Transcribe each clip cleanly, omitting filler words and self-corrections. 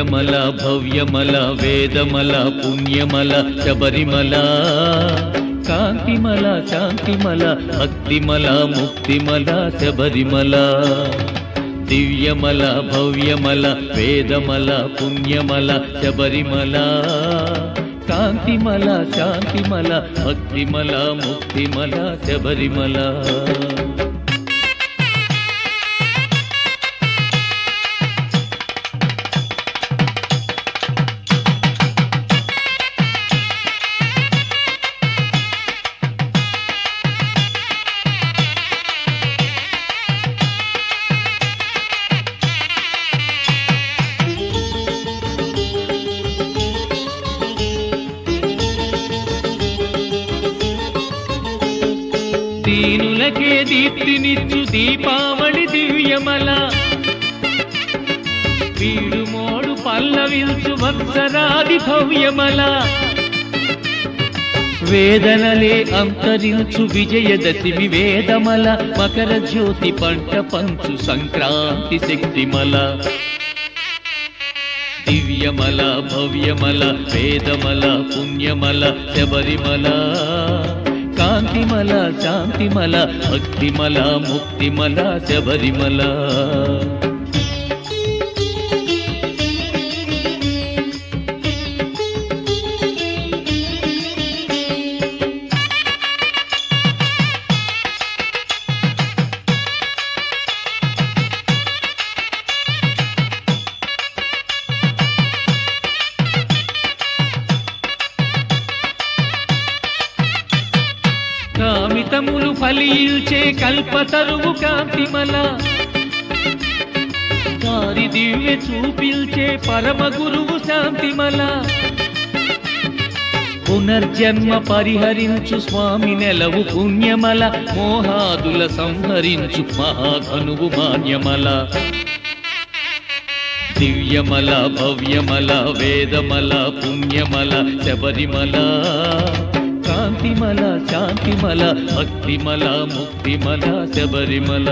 దివ్యమల భవ్యమల వేదమల పుణ్యమల శబరిమల కాంతిమల శాంతిమల భక్తిమల ముక్తిమల శబరిమల దివ్యమల భవ్యమల వేదమల పుణ్యమల శబరిమల కాంతిమల శాంతిమల భక్తిమల ముక్తిమల శబరిమల దీనులకే దీప్తినిచ్చు దీపావళి దివ్యమల వీడుమోడు పల్లవిల్చు వత్సరాది భవ్యమల వేదనలే అంతరించు విజయదశమి వేదమల మకర జ్యోతి పంట పంచు సంక్రాంతి శక్తిమల దివ్యమల భవ్యమల వేదమల పుణ్యమల శబరిమల కాంతిమల శాంతిమల భక్తిమల ముక్తిమల శబరిమల కామితములు ఫలించే కల్పతరువు కాంతిమల వారి దివ్య చూపిల్చే పరమ గురువు శాంతిమల పునర్జన్మ పరిహరించు స్వామి నెలవు పుణ్యమల మోహాదుల సంహరించు మహాధనువు మాన్యమల దివ్యమల భవ్యమల వేదమల పుణ్యమల శబరిమల కాంతిమల శాంతిమల భక్తిమల ముక్తిమల శబరిమల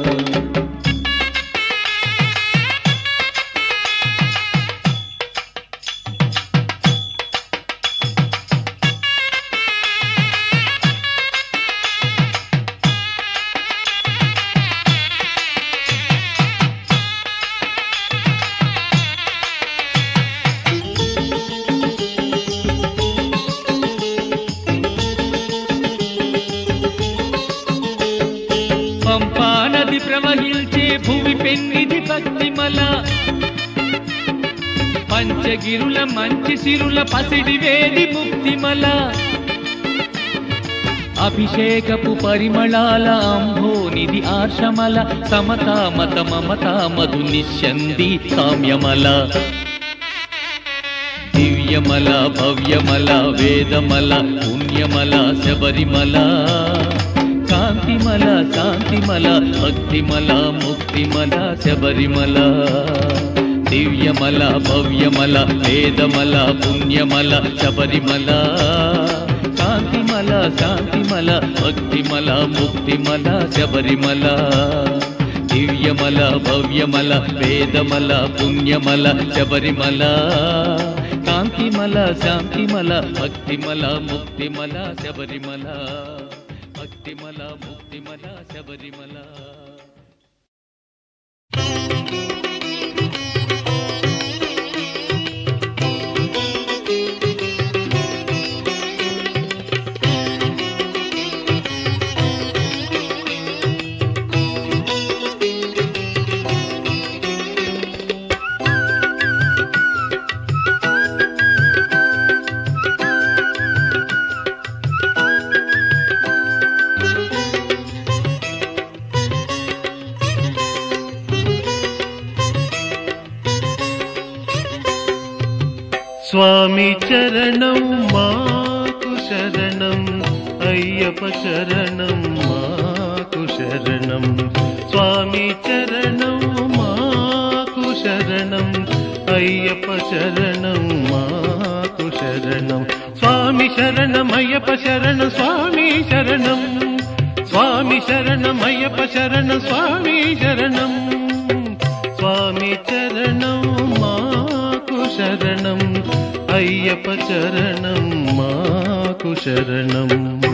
పంపానది ప్రవహించే భూమి పెన్నిది భక్తిమల పంచగిరుల మంచి సిరుల పసిడి వేది ముక్తిమల అభిషేకపు పరిమళాల అంభోనిది ఆర్షమల సమతామత మమతా మధు నిశ్చంది సామ్యమల దివ్యమల భవ్యమల వేదమల పుణ్యమల శబరిమల కాంతిమల శాంతిమల భక్తిమల ముక్తిమల శబరిమల దివ్యమల భవ్యమల వేదమల పుణ్యమల శబరిమల కాంతిమల శాంతిమల భక్తిమల ముక్తిమల శబరిమల దివ్యమల భవ్యమల వేదమల పుణ్యమల శబరిమల కాంతిమల శాంతిమల భక్తిమల ముక్తిమల శబరిమల భక్తిమల ముక్తిమల శబరిమల స్వామి చరణం మాకు శరణం అయ్యప్ప శరణం మాకు శరణం స్వామి చరణం మాకు శరణం అయ్యప్ప శరణం మాకు శరణం స్వామి శరణం అయ్యప్ప శరణం స్వామి శరణం స్వామి శరణం అయ్యప్ప శరణం స్వామి శరణం స్వామి చరణం మాకు శరణం అయ్యప్ప చరణం మాకు శరణం.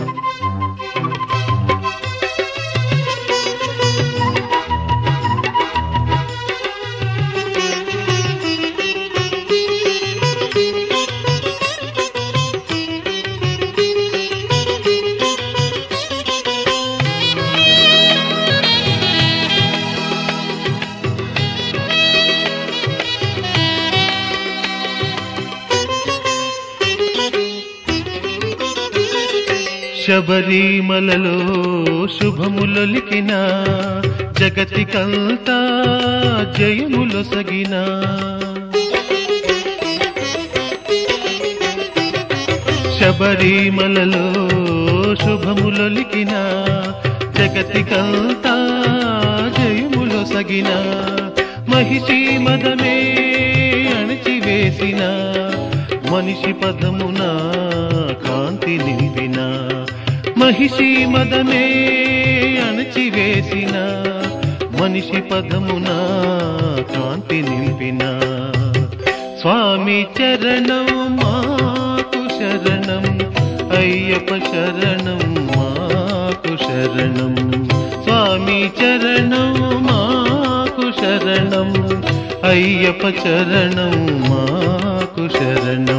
శబరిమలలో శుభములొలికిన జగతికంతా జయములొసగిన శబరిమలలో శుభములొలికిన జగతికంతా జయములొసగిన మహిషి మదమే అణిచివేసిన మనిషి పదమున కాంతి నింపిన మహిషి మదమే అణచివేసిన మనిషి పదమున కాంతి నింపిన స్వామి చరణం మాకు శరణం అయ్యప్ప శరణం మాకు శరణం. స్వామి చరణం మాకు శరణం అయ్యప్ప చరణం మాకు శరణం.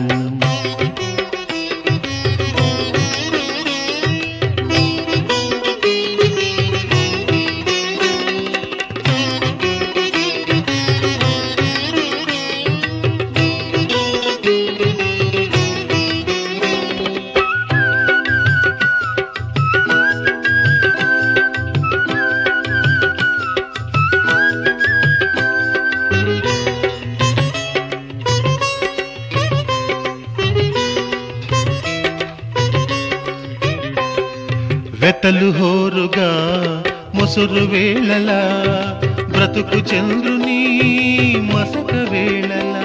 వెతలు హోరుగా ముసురు వేళలా బ్రతుకు చంద్రుని మసక వేళలా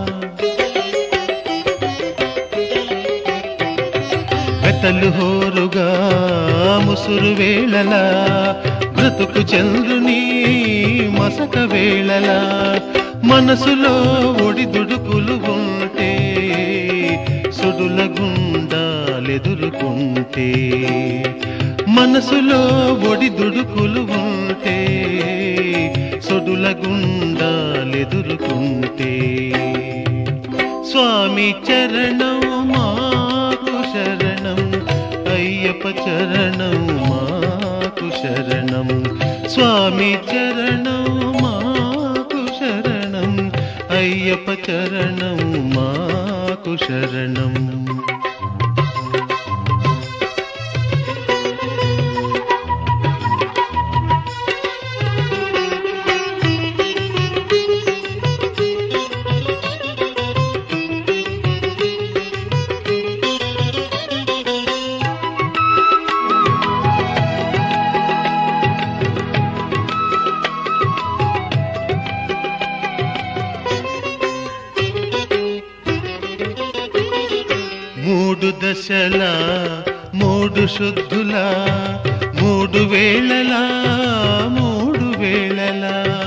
వెతలు హోరుగా ముసురు వేళలా బ్రతుకు చంద్రుని మసక వేళలా మనసులో ఒడిదుడుకులు ఉంటే సుడుల గుండాలెదురుకుంటే మనసులో ఒడిదుడుకులు ఉంటే సొడుల గుండాలెదురుకుంటే స్వామి చరణం మాకు శరణం అయ్యప్ప చరణం మాకు శరణం. స్వామి చరణం మాకు శరణం అయ్యప్ప చరణం మాకు శరణం. మూడు దశల మూడు శుద్ధుల మూడు వేళల మూడు వేళల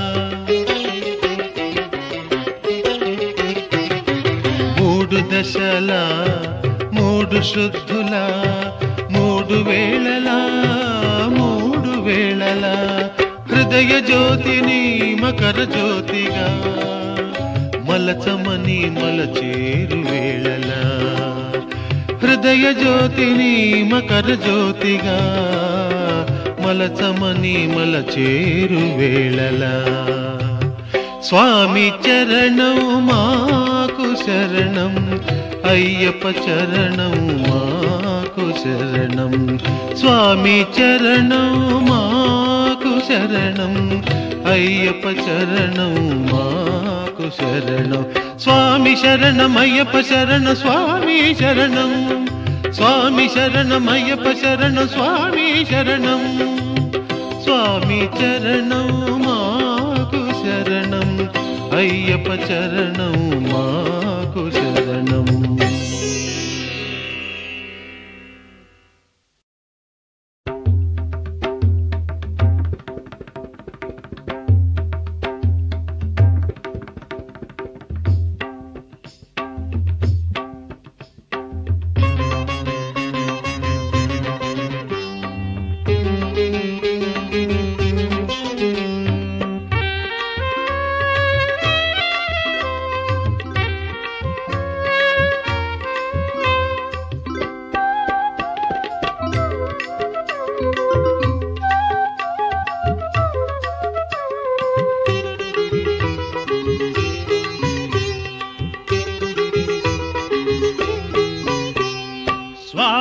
మూడు దశల మూడు శుద్ధుల మూడు వేళల మూడు వేళల హృదయ జ్యోతిని మకర జ్యోతిగా మలచమని మలచేరు వేళలా హృదయ జ్యోతిని మకర జ్యోతిగా మలచమని మలచేరు వేళలా స్వామి చరణం మాకు శరణం అయ్యప్ప చరణం మాకు శరణం. స్వామి చరణం మాకు శరణం అయ్యప్ప చరణం మాకు శరణం. స్వామి శరణం అయ్యప్ప శరణం స్వామి శరణం స్వామి శరణం అయ్యప్ప శరణం స్వామి శరణం. స్వామి చరణం మాకు శరణం అయ్యప్ప చరణం మాకు శరణం.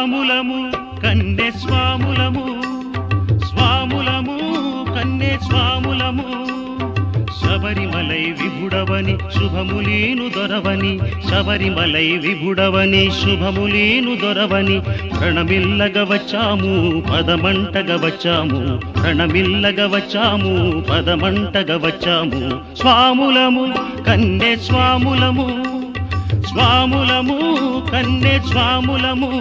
స్వాములము కన్నె స్వాములము, స్వాములము కన్నె స్వాములము. శబరిమలై విభుడవని శుభములీను దొరవని, శబరిమలై విభుడవని శుభములీను దొరవని. ప్రణమిల్లగ వచ్చాము పదమంటగ వచ్చాము, ప్రణమిల్లగ వచ్చాము పదమంటగ వచ్చాము. స్వాములము కన్నె స్వాములము, స్వాములము కన్నె స్వాములము.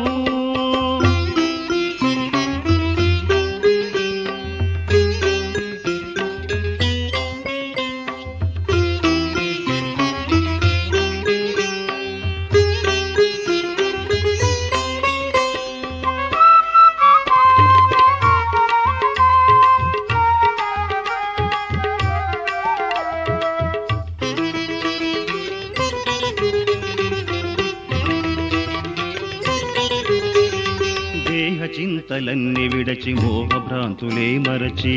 చింతలన్నీ విడచి మోహభ్రాంతులే మరచి,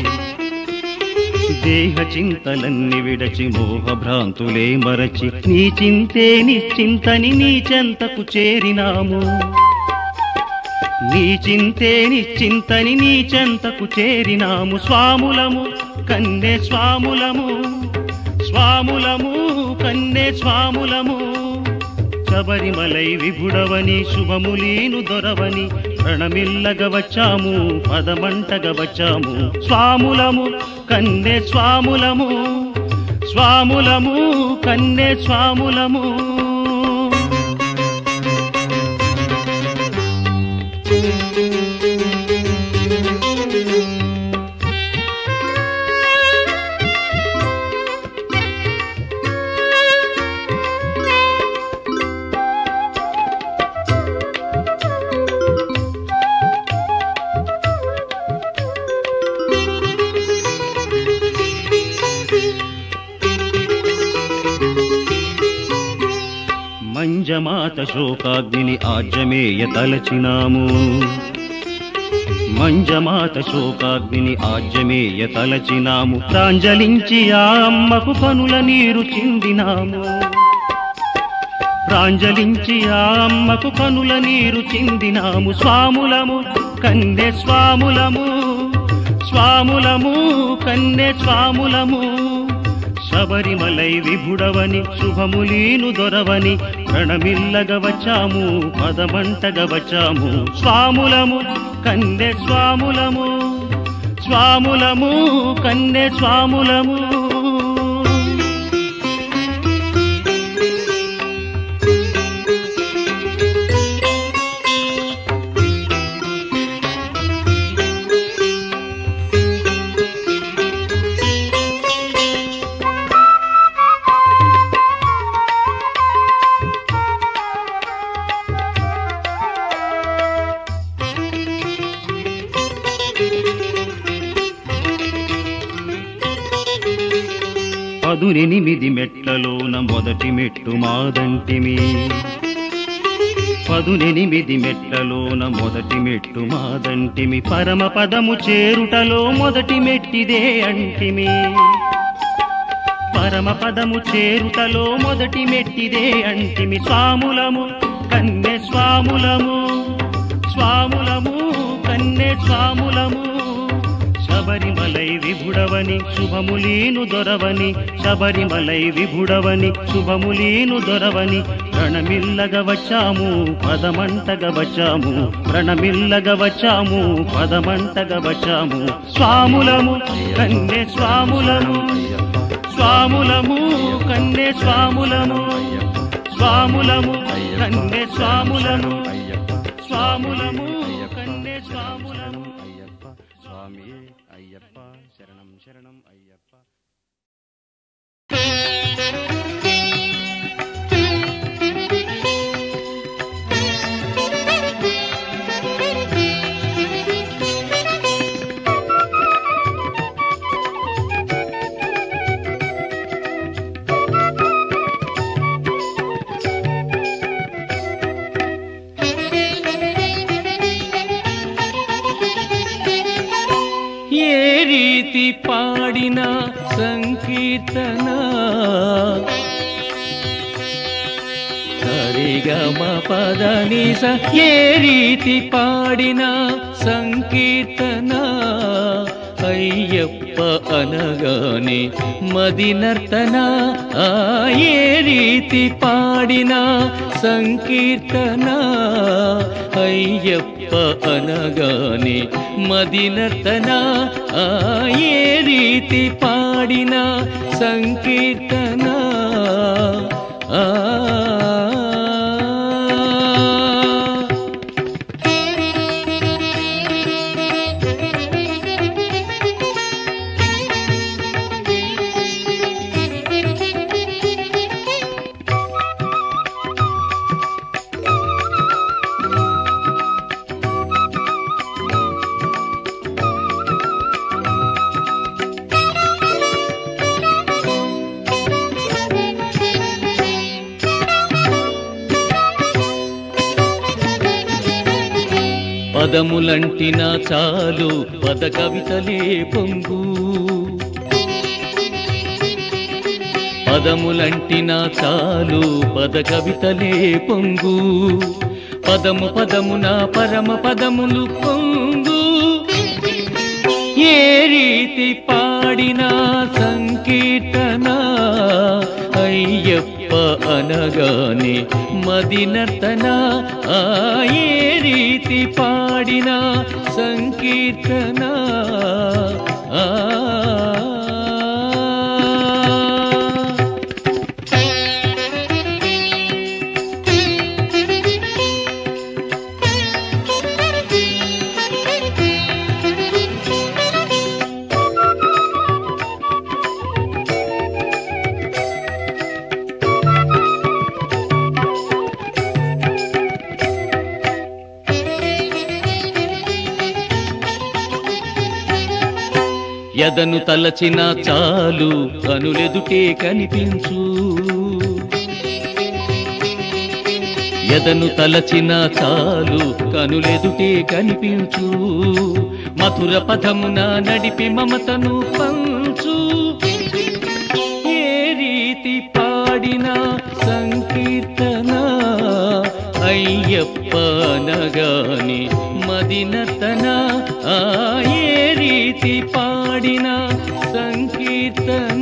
దేహ చింతలన్నీ విడచి మోహభ్రాంతులే మరచి. నీ చింతే నిశ్చింతని నీ చెంతకు చేరినాము, నీ చింతే నిశ్చింతని నీ చెంతకు చేరినాము. స్వాములము కన్నె స్వాములము, స్వాములము కన్నె స్వాములము. శబరిమలై విభుడవని శుభములీను దొరవని, ప్రణమిల్లగ వచ్చాము పదమంటగ వచ్చాము. స్వాములము కన్నె స్వాములము, స్వాములము కన్నె స్వాములము. మంజమాత శోకాగ్నిని ఆజ్యమేయ తలచినాము, మంజమాత శోకాగ్నిని ఆజ్యమేయ తలచినాము. ప్రాంజలించి ఆ అమ్మకు కనుల నీరు చిందినాము, ప్రాంజలించి ఆ అమ్మకు కనుల నీరు చిందినాము. స్వాములము కన్నె స్వాములము, స్వాములము కన్నె స్వాములము. శబరిమలై విభుడవని శుభములీను దొరవని, ప్రణమిల్లగ వచ్చాము పదమంటగ వచ్చాము. స్వాములము కన్నె స్వాములము, స్వాములము కన్నె స్వాములము. పదునెనిమిది మెట్లలోన మొదటి మెట్టు మాదంటిమి, పదునెనిమిది మెట్లలోన మొదటి మెట్టు మాదంటిమి. పరమ పదము చేరుటలో మొదటి మెట్టిదే అంటిమి, పరమ పదము చేరుటలో మొదటి మెట్టిదే అంటిమి. స్వాములము కన్నె స్వాములము, స్వాములము కన్నె స్వాములము. శబరిమలై విభుడవని శుభములీను దొరవని, శబరిమలై విభుడవని శుభములీను దొరవని. ప్రణమిల్లగ వచ్చాము పదమంటగ వచ్చాము, ప్రణమిల్లగ వచ్చాము పదమంటగ వచ్చాము. స్వాములము కన్నె స్వాములము, స్వాములము కన్నె స్వాములము, స్వాములము కన్నె స్వాములము, స్వాములము కన్నె స్వాములము. స్వామియే అయ్యప్ప శరణం శరణం అయ్యప్ప. పాడిన సంకీర్తన సరిగమ పదనిస ఏ రీతి పాడిన సంకీర్తన అయ్యప్ప అనగానే మదినర్తన ఏ రీతి పాడిన సంకీర్తన అయ్యప్ప అనగానే మదినర్తన ఏ రీతి పాడిన సంకీర్తన పదములంటిన చాలు పద కవితలే పొంగు పదములంటిన చాలు పద కవితలే పొంగు పదము పదమున పరమ పదములు పొంగు ఏ రీతి పాడిన సంకీర్తన అయ్యప్ప అనగానే మదినర్తన ఏ రీతి పాడిన సంకీర్తన ఎదను తలచిన చాలు కనులెదుటే కనిపించు ఎదను తలచిన చాలు కనులెదుటే కనిపించు మధుర పదమున నడిపి మమతను పంచు ఏ రీతి పాడిన సంకీర్తన అయ్యప్ప అనగానే మదినర్తన ఏ రీతి పాడిన సంకీర్తన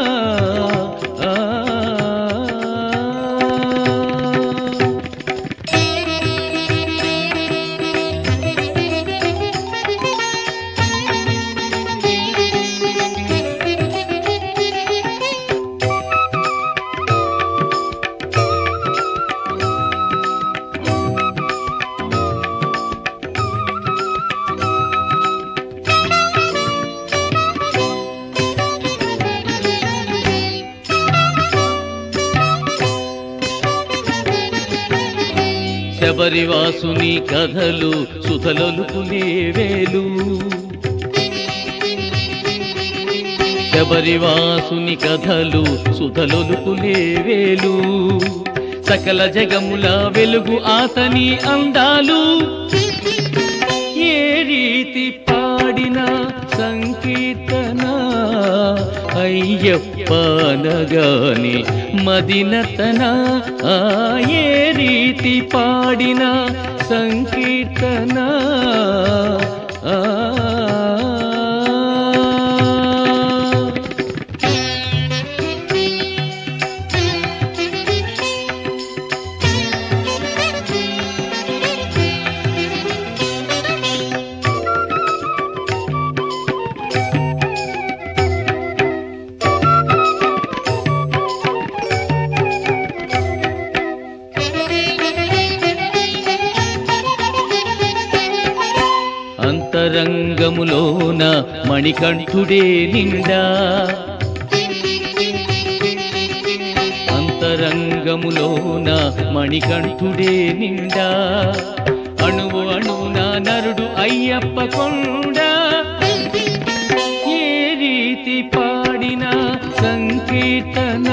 శబరివాసుని కథలు సుధలొలుకులే వేలు శబరివాసుని కథలు సుధలొలుకులే వేలు సకల జగముల వెలుగు ఆతని అందాలు ఏ రీతి పాడిన సంకీర్తన అయ్యప్ప అనగానే మదినర్తన ఏ రీతి పాడిన సంకీర్తన అంతరంగములోన మణికంఠుడే నిండా అంతరంగములోన మణికంఠుడే నిండా అణువు అణువున నరుడు అయ్యప్ప కొండ ఏ రీతి పాడిన సంకీర్తన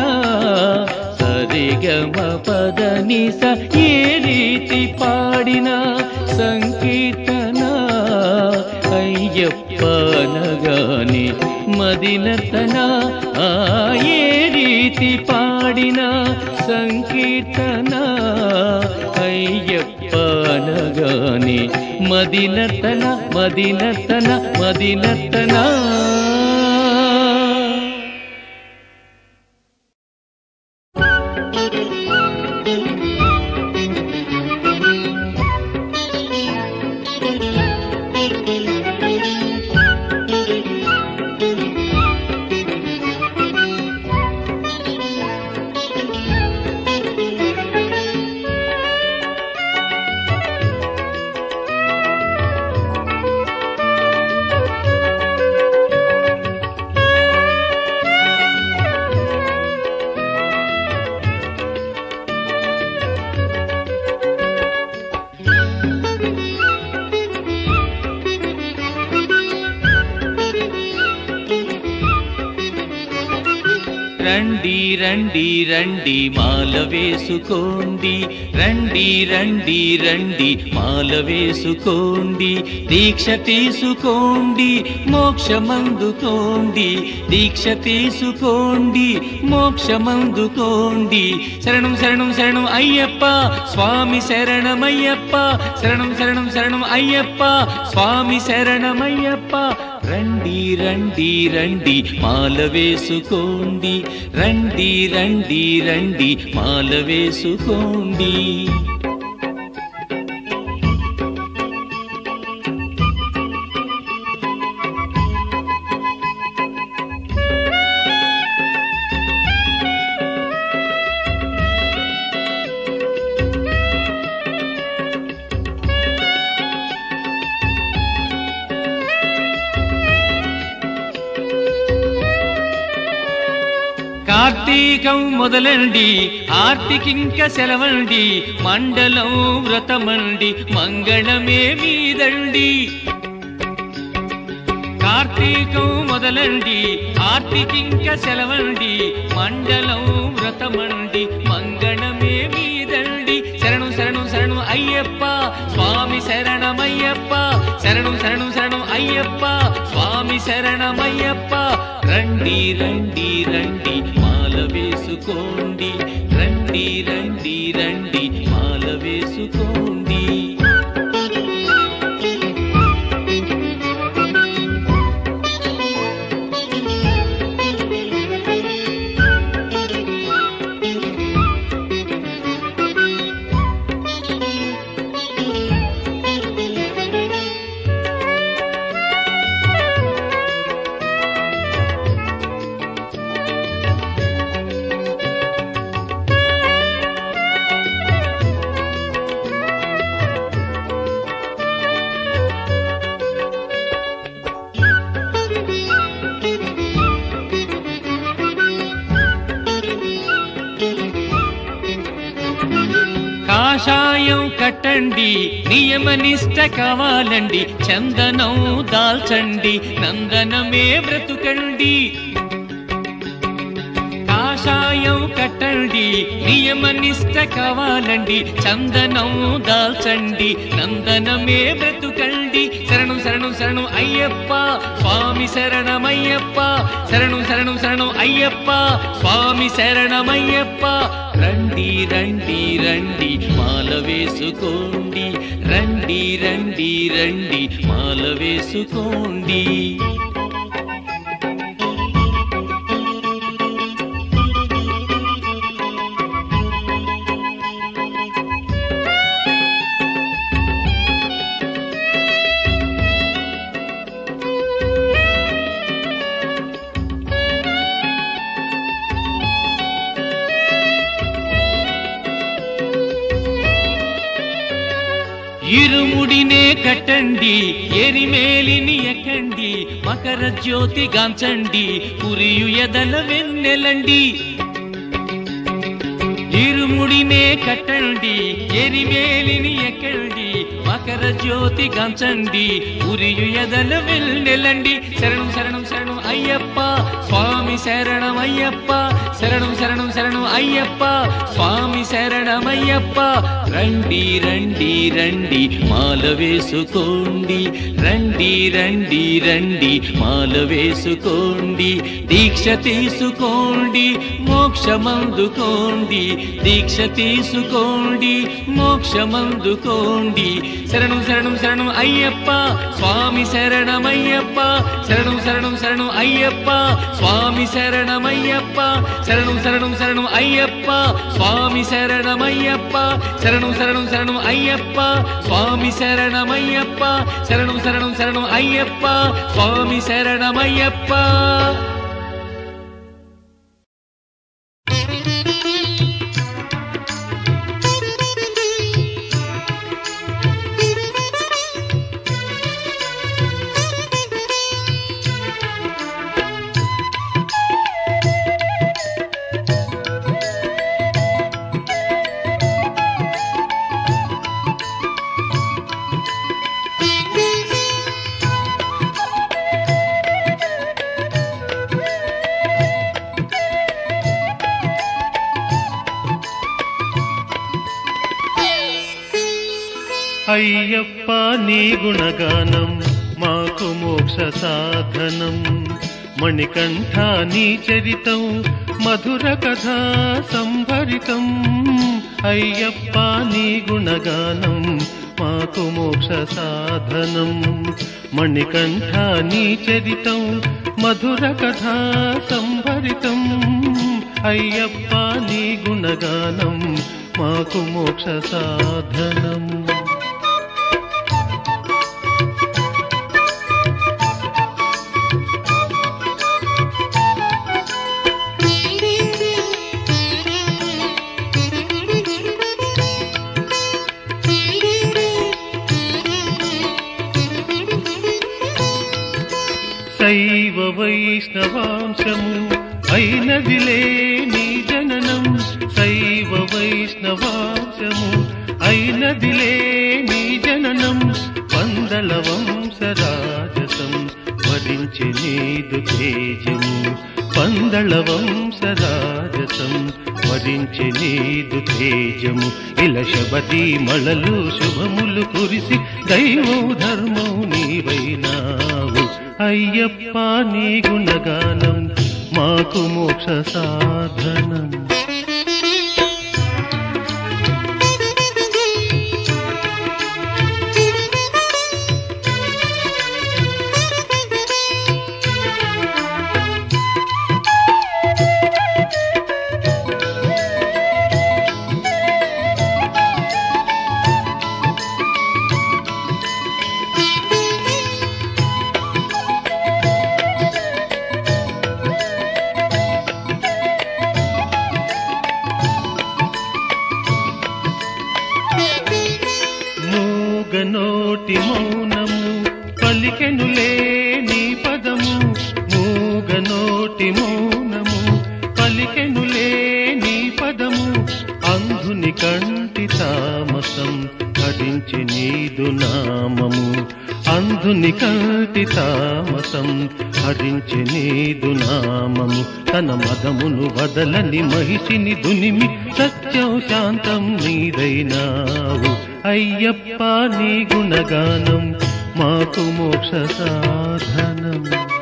సరిగమ పదనిస ఏ రీతి పాడిన సంకీర్తన అయ్యప్ప అనగానే మదినర్తన ఏ రీతి పాడిన పాడిన సంకీర్తన అయ్యప్ప అనగానే మదినతన మదినతన మదినతన. రండి రండి రండి మాల వేసుకోండి, రండి రండి రండి మాల వేసుకోండి, దీక్ష తీసుకోండి మోక్షమందుకోండి, దీక్ష తీసుకోండి మోక్షమందుకోండి. శరణం శరణం శరణం అయ్యప్ప స్వామి శరణమయ్యప్ప, శరణం శరణం శరణం అయ్యప్ప స్వామి శరణమయ్యప్ప. రండి రండి రండి మాల వేసుకోండి, రండి రండి రండి మాల వేసుకోండి. కార్తీకం మొదలండి ఆర్తికింక సెలవండి, మండలం వ్రతమండి మంగళమే మీదండి. కార్తీకం మొదలండి ఆర్తికింక సెలవండి, మండలం వ్రతమండి మంగళమే మీదండి. శరణం శరణం శరణం అయ్యప్ప స్వామి శరణమయ్యప్ప, శరణం శరణం శరణం అయ్యప్ప స్వామి శరణమయ్యప్ప. రండి రండి రండి మాల వేసుకోండి, రండి రండి రండి మాల వేసుకోండి. కాషాయం కట్టండి నియమనిష్ట కావాలండి, చందనం దాల్చండి నందనమే బ్రతుకండి. కాషాయం కట్టండి నియమనిష్ట కావాలండి, చందనం దాల్చండి నందనమే బ్రతుకండి. శరణం శరణం శరణం అయ్యప్ప స్వామి శరణమయ్యప్ప, శరణం శరణం శరణం అయ్యప్ప స్వామి శరణమయ్యప్ప. రండి రండి రండి మాల వేసుకోండి, రండి రండి రండి మాల వేసుకోండి. ఇరుముడినే కట్టండి ఎరిమేలిని ఎక్కండి, మకర జ్యోతి గాంచండి పురియు ఎదల వెన్నెలండి. ఇరుముడినే కట్టండి ఎరివేలిని ఎక్కండి మకర జ్యోతి గంచండి ఉరియు ఎదలు వెళ్ళెలండి శరణం శరణం శరణం అయ్యప్ప స్వామి శరణం అయ్యప్ప శరణం శరణం శరణం అయ్యప్ప స్వామి శరణమయ్యప్ప రండి రండి రండి మాల వేసుకోండి రండి రండి రండి మాల వేసుకోండి దీక్ష తీసుకోండి మోక్షమందుకోండి దీక్ష తీసుకోండి మోక్షమందుకోండి శరణం శరణం శరణం అయ్యప్ప స్వామి శరణమయ్యప్ప శరణం శరణం శరణం అయ్యప్ప స్వామి శరణమయ్యప్ప శరణం శరణం శరణం అయ్యప్ప స్వామి శరణమయ్యప్ప శరణం శరణం శరణం అయ్యప్ప స్వామి శరణమయ్యప్ప శరణం శరణం శరణం అయ్యప్ప స్వామి శరణమయ్యప్ప. అయ్యప్ప నీ గుణగానం మాకు మోక్ష సాధనం మణికంఠ నీ చరితం మధుర కథా సంభరితం అయ్యప్ప నీ గుణగానం మాకు మోక్ష సాధనం మణికంఠ నీ చరితం మధుర కథా సంభరితం అయ్యప్ప నీ గుణగానం మాకు మోక్ష సాధనం. శైవ వైష్ణవాంశము అయినదిలే నీ జననం శైవ వైష్ణవాంశము అయినదిలే నీ జననం పందల వంశరాజసం వరించి నీదు తేజము పందళ వంశరాజసం వరించి నీదు తేజము ఇలా శబది మళలు శుభములు కురిసి దైవం ధర్మం నీవైనావు అయ్యప్ప నీ గుణగానం మాకు మోక్ష సాధనం. మూగనోటి మౌనము పలికెనులే నీ పదము మూగనోటి మౌనము పలికెనులే నీ పదము అంధుని కంటి తామసం హరించి నీదు నామము అంధుని కంటి తామసం హరించి నీదు నామము తన మదమును వదలని మహిషిని దునిమి సత్యం శాంతం నీదైనావు అయ్యప్ప నీ గుణగానం మాకు మోక్ష సాధనం.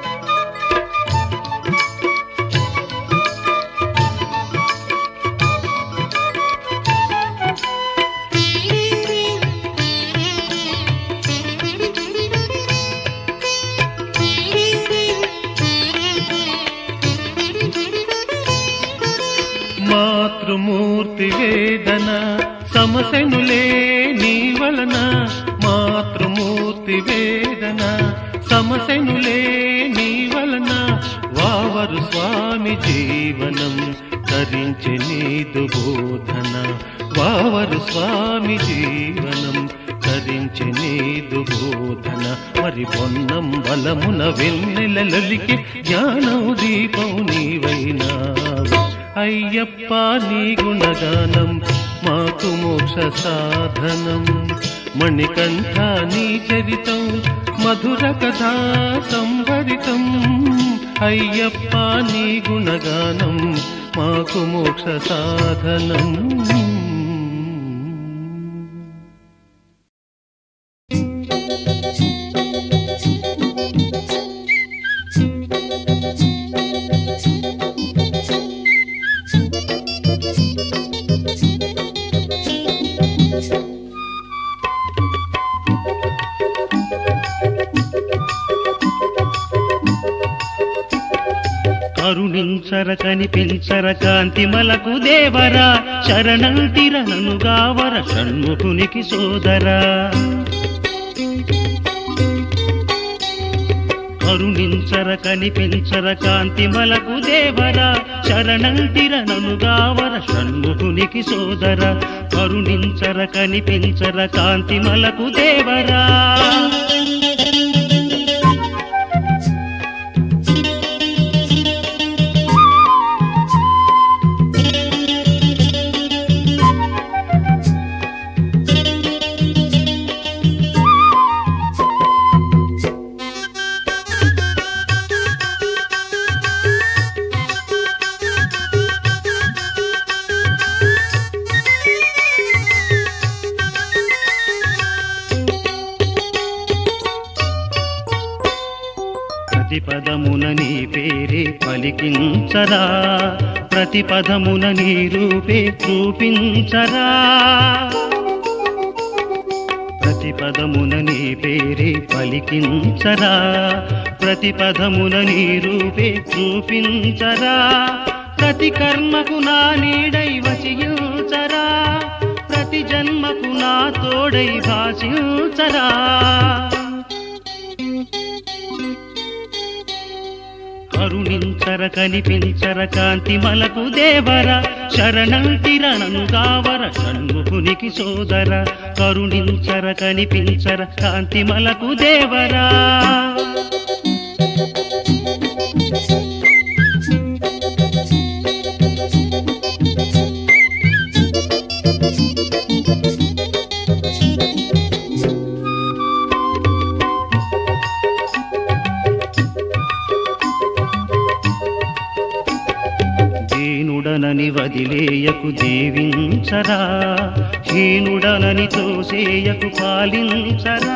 మాతృమూర్తి వేదన సమసెనులే నీ వలన మాతృమూర్తి వేదన సమసెనులే నీ వలన వావరు స్వామి జీవనం ధరించి నీదు బోధన వావరు స్వామి జీవనం ధరించి నీదు బోధన మరి పొన్నం బలమున వెన్నెలలొలికి జ్ఞానం దీపం నీవైనావు అయ్యప్ప నీ గుణగానం మాకు మోక్ష సాధనం. మణికంఠ నీ చరితం మధుర కథా సంభరితం. అయ్యప్ప నీ గుణగానం మాకు మోక్ష సాధనం. కరుణించర కనిపించర కాంతిమలకు దేవరా, శరణంటిరనను గావర షణ్ముఖునికి సోదరా. కరుణించర కనిపించర కాంతిమలకు దేవరా, శరణంటిరనను గావర షణ్ముఖునికి సోదరా. కరుణించర కనిపించర కాంతిమలకు దేవరా. ప్రతిపదమున నీ పేరే పలికించరా, ప్రతిపదమున నీ రూపే చూపించరా. ప్రతిపదమున నీ పేరే పలికించరా, ప్రతిపదమున నీ రూపే చూపించరా. ప్రతి కర్మకు నా నీడై వసించరా, ప్రతి జన్మకు నా తోడై భాషించరా. కరుణించర కనిపించర కాంతిమలకు దేవరా, శరణంటిరనను గావర షణ్ముఖునికి సోదరా. కరుణించర కనిపించర కాంతిమలకు దేవరా. హీనుడనని వదిలేయకు దీవించరా, హీనుడనని తోసేయకు పాలించరా.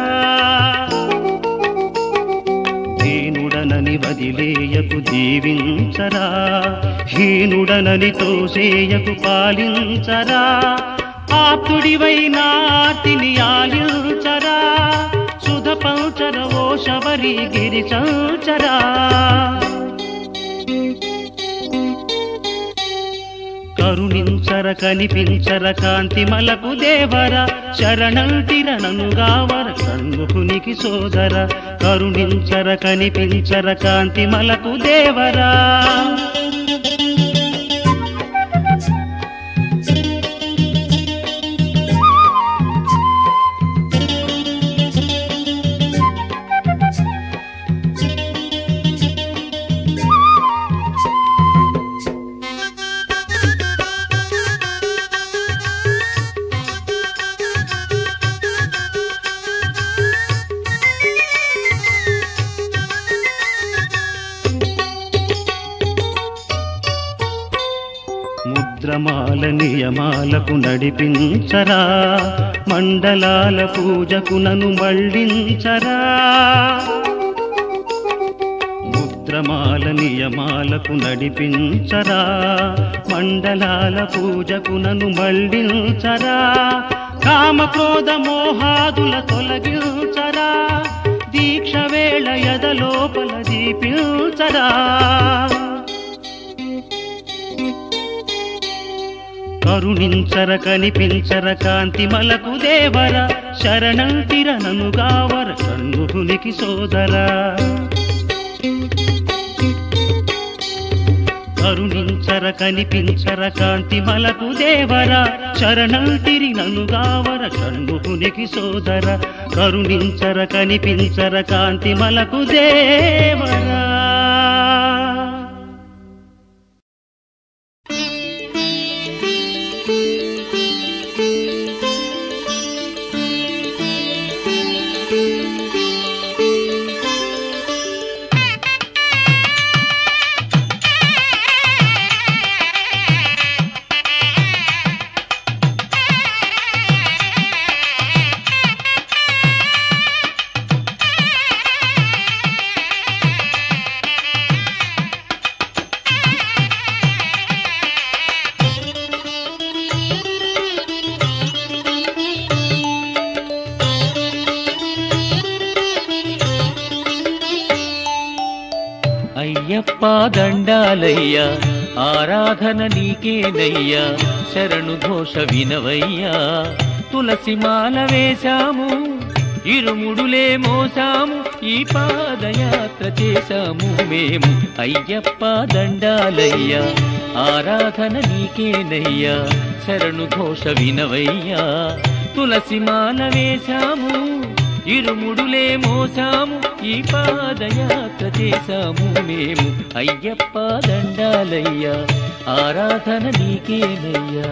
హీనుడనని వదిలేయకు దీవించరా, హీనుడనని తోసేయకు పాలించరా. ఆప్తుడివై నార్తిని ఆలించరా, సుధ పంచర ఓ శబరి గిరి సంచరా. కరుణించర కనిపించర కాంతిమలకు దేవరా, శరణంటిరనను గావర షణ్ముఖునికి సోదరా. కరుణించర కనిపించర కాంతిమలకు దేవరా. ముద్రమాల నియమాలకు నడిపించరా, మండలాల పూజకు నను మళ్ళించరా. ముద్రమాల నియమాలకు నడిపించరా, మండలాల పూజకు నను మళ్ళించరా. కామక్రోధ మోహాదుల తొలగించరా, దీక్ష వేళ ఎదలోపల దీపించరా. కరుణించర కనిపించర కాంతిమలకు దేవరా, శరణంటిరనను గావర షణ్ముఖునికి సోదరా. కరుణించర కనిపించర కాంతిమలకు దేవరా, శరణంటిరినను గావర షణ్ముఖునికి సోదరా. కరుణించర కనిపించర కాంతిమలకు దేవరా. అయ్యప్ప దండాలయ్యా ఆరాధన నీకేనయ్యా శరణు ఘోష వినవయ్యా తులసి మాల వేశాము ఇరుముడులే మోసాము ఈ పాదయాత్ర చేశాము మేము అయ్యప్ప దండాలయ్యా ఆరాధన నీకేనయ్యా శరణు ఘోష వినవయ్యా తులసి మాల వేశాము ఇరుముడులే మోసాము ఈ పాదయాత్ర చేశాము మేము అయ్యప్ప దండాలయ్యా ఆరాధన నీకేనయ్యా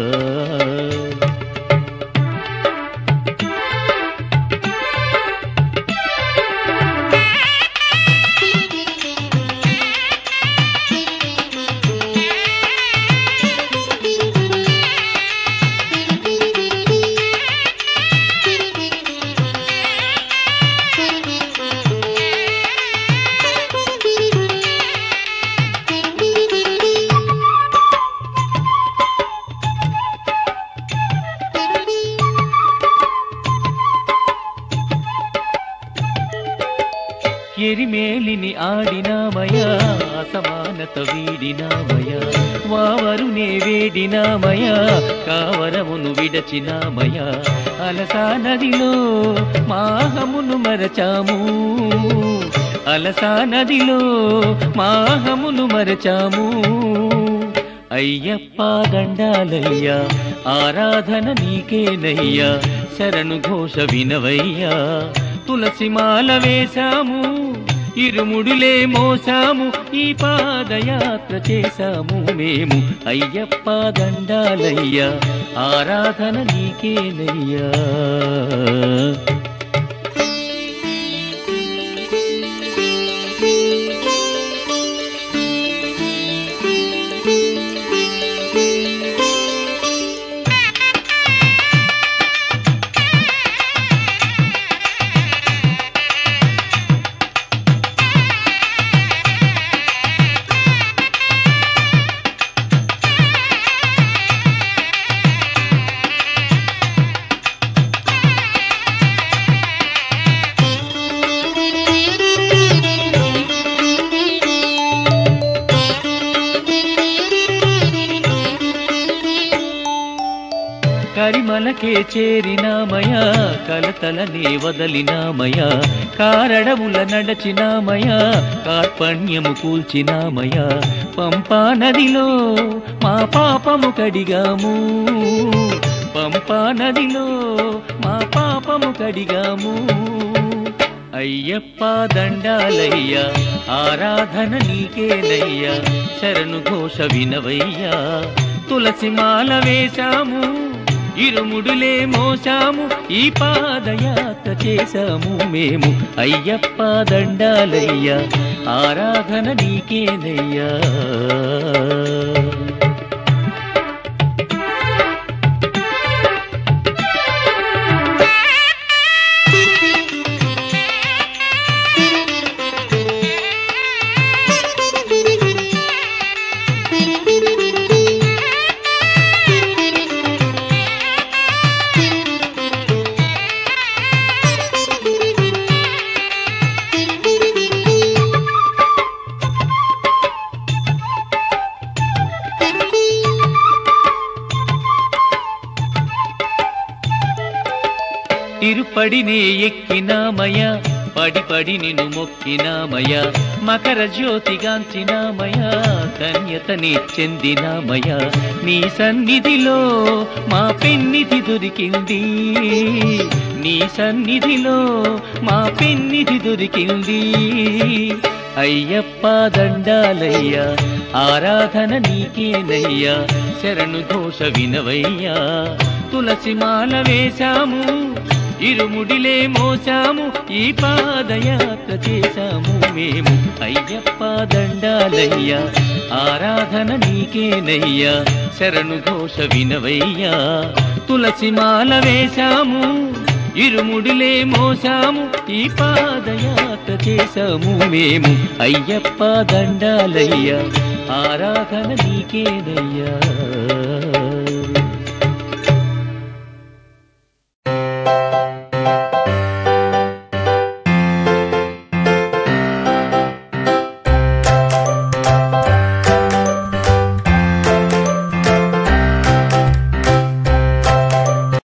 ఎరిమేలిని ఆడినామయా అసమానత వీడినామయా వావరునే వేడినామయా కావరమును విడచినామయా అలసా నదిలో మాహమును మరచాము అలసా నదిలో మాహమును మరచాము అయ్యప్ప దండాలయ్యా ఆరాధన నీకేనయ్యా శరణు ఘోష వినవయ్యా తులసి మాల వేశాము ఇరుముడులే మోసాము ఈ పాదయాత్ర చేశాము మేము అయ్యప్ప దండాలయ్యా ఆరాధన నీకేనయ్యా కరిమలకే చేరినామయా కలతలనే వదలినామయా కారడముల నడచినామయా కార్పణ్యము కూల్చినామయా పంపా నదిలో మా పాపము కడిగాము పంపా నదిలో మా పాపము కడిగాము అయ్యప్ప దండాలయ్యా ఆరాధన నీకేనయ్యా శరణు ఘోష వినవయ్యా తులసి మాల వేశాము ఇరుముడులే మోసాము ఈ పాదయాత్ర చేశాము మేము అయ్యప్ప దండాలయ్యా ఆరాధన నీకేనయ్యా తిరుపడినే ఎక్కినామయా పడి పడి నిన్ను మొక్కినామయా మకర జ్యోతిగాంచినామయా ధన్యతని చెందినామయా నీ సన్నిధిలో మా పెన్నిధి దొరికింది నీ సన్నిధిలో మా పెన్నిధి దొరికింది అయ్యప్ప దండాలయ్యా ఆరాధన నీకేనయ్యా శరణు ఘోష వినవయ్యా తులసి మాల వేశాము ఇరుముడిలే మోసాము ఈ పాదయాత్ర చేశాము మేము అయ్యప్ప దండాలయ్యా ఆరాధన నీకేనయ్యా శరణు ఘోష వినవయ్యా తులసి మాల వేశాము ఇరుముడిలే మోసాము ఈ పాదయాత్ర చేశాము మేము అయ్యప్ప దండాలయ్యా ఆరాధన నీకేనయ్యా